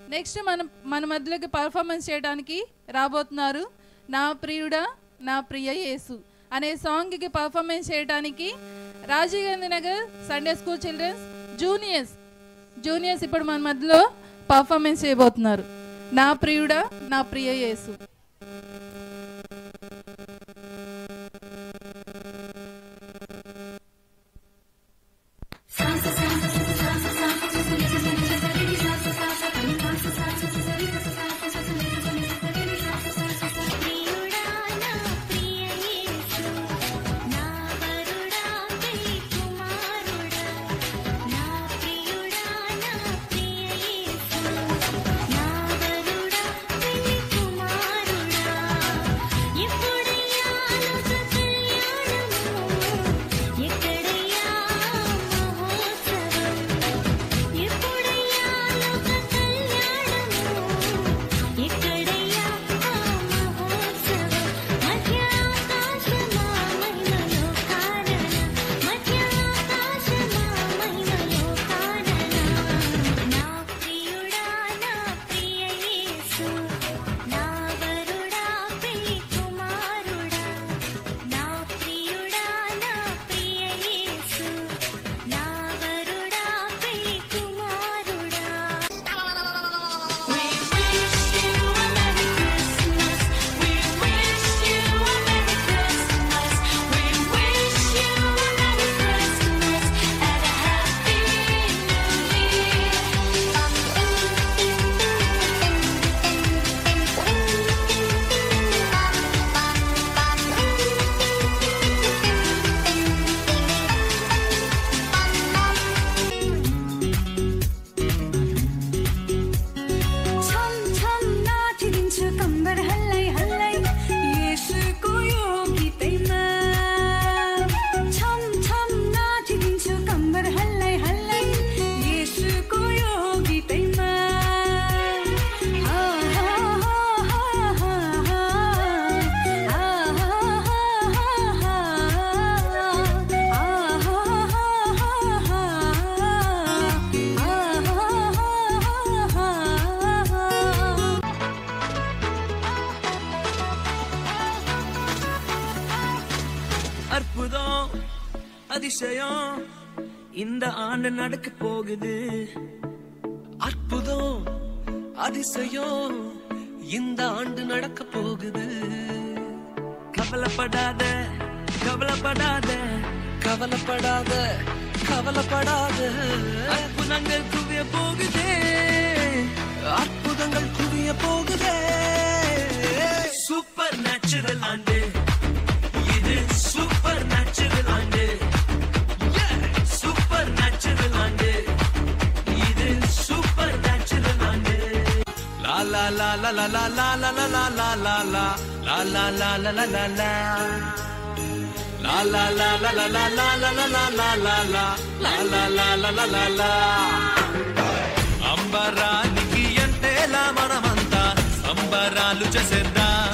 Next మన మధ్యలోకి performance చేయడానికి రాబోతున్నారు నా ప్రియుడా నా ప్రియ యేసు అనే సాంగ్కి పర్ఫార్మెన్స్ చేయడానికి Rajiv Gandhi Nagar Sunday school childrens juniors ఇప్పుడు మన మధ్యలో పర్ఫార్మెన్స్ చేయబోతున్నారు నా ప్రియుడా నా ప్రియ యేసు. அற்புதம் அதிசயம் இந்த ஆண்டு நடக்க போகுது. அற்புதம் அதிசயம் இந்த ஆண்டு நடக்க போகுது. கவலைப்படாத கவலைப்படாத கவலைப்படாத கவலைப்படாத அற்புதங்கள் குவிய போகுதே அற்புதங்கள் குவிய போகுதே. சூப்பர் நேச்சுரல் ஆண்டு இது சூப்பர் நேச்சுரல் ஆண்டு. சூப்பர் நேச்சுரல் ஆண்டு இது சூப்பர் நேச்சுரல் ஆண்டு. லா லா லா லா லா லா லா லா லா லா லா லா லா லா லா லா லா லா லா La la la la la la la la la la la la la la la la la la la la అంబరానికి ఎంతేలా మనమంతా సంబరాలు చేసేద్దాం.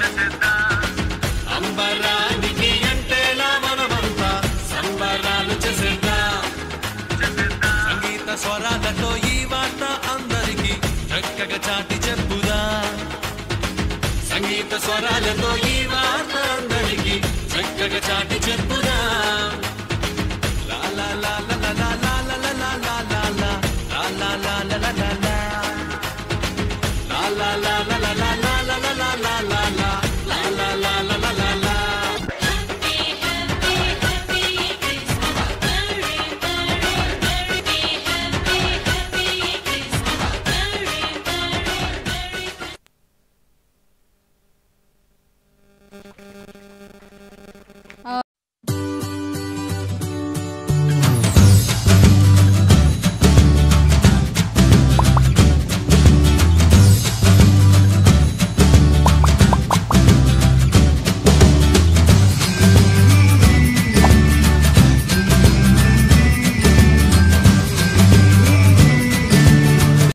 అంబరానికి ఎంతేలా మనమంతా సంబరాలు చేసేద్దాం. సంగీత స్వరాలతో ఈ వార్త అందరికీ చక్కగా చాటి చెప్పుదాం. సంగీత స్వరాలతో ఈ వార్త అందరికీ చక్కగా చాటి